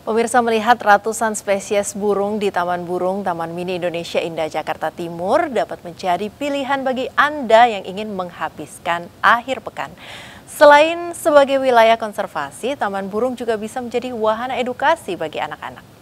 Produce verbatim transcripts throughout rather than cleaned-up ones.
Pemirsa, melihat ratusan spesies burung di Taman Burung Taman Mini Indonesia Indah Jakarta Timur dapat menjadi pilihan bagi Anda yang ingin menghabiskan akhir pekan. Selain sebagai wilayah konservasi, Taman Burung juga bisa menjadi wahana edukasi bagi anak-anak.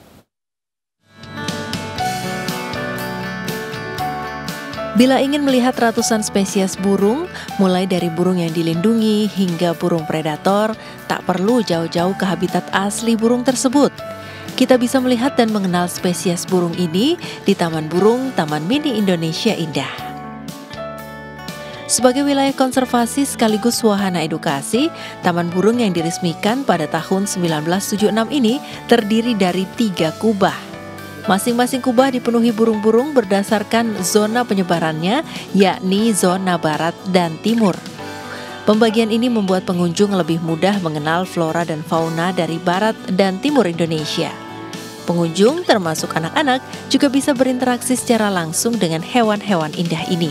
Bila ingin melihat ratusan spesies burung, mulai dari burung yang dilindungi hingga burung predator, tak perlu jauh-jauh ke habitat asli burung tersebut. Kita bisa melihat dan mengenal spesies burung ini di Taman Burung Taman Mini Indonesia Indah. Sebagai wilayah konservasi sekaligus wahana edukasi, Taman Burung yang diresmikan pada tahun seribu sembilan ratus tujuh puluh enam ini terdiri dari tiga kubah. Masing-masing kubah dipenuhi burung-burung berdasarkan zona penyebarannya, yakni zona barat dan timur. Pembagian ini membuat pengunjung lebih mudah mengenal flora dan fauna dari barat dan timur Indonesia. Pengunjung, termasuk anak-anak, juga bisa berinteraksi secara langsung dengan hewan-hewan indah ini.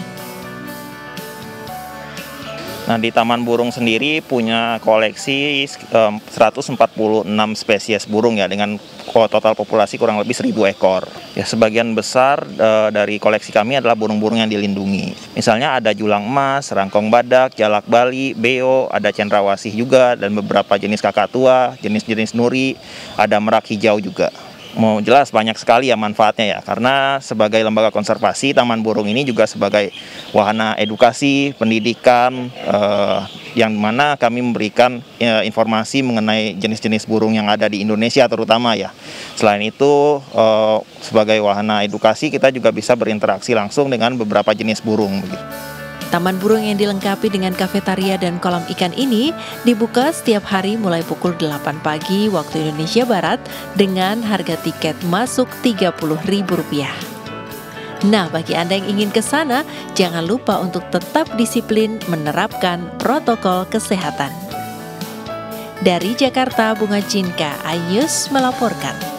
Nah, di Taman Burung sendiri punya koleksi um, seratus empat puluh enam spesies burung ya, dengan total populasi kurang lebih seribu ekor. Ya, sebagian besar uh, dari koleksi kami adalah burung-burung yang dilindungi. Misalnya ada julang emas, rangkong badak, jalak bali, beo, ada cendrawasih juga, dan beberapa jenis kakatua, jenis-jenis nuri, ada merak hijau juga. Mau jelas banyak sekali ya manfaatnya ya, karena sebagai lembaga konservasi, Taman Burung ini juga sebagai wahana edukasi, pendidikan, eh, yang mana kami memberikan eh, informasi mengenai jenis-jenis burung yang ada di Indonesia terutama ya. Selain itu, eh, sebagai wahana edukasi kita juga bisa berinteraksi langsung dengan beberapa jenis burung begitu. Taman Burung yang dilengkapi dengan kafetaria dan kolam ikan ini dibuka setiap hari mulai pukul delapan pagi waktu Indonesia Barat dengan harga tiket masuk tiga puluh ribu rupiah. Nah, bagi Anda yang ingin ke sana, jangan lupa untuk tetap disiplin menerapkan protokol kesehatan. Dari Jakarta, Bunga Cinka, iNews melaporkan.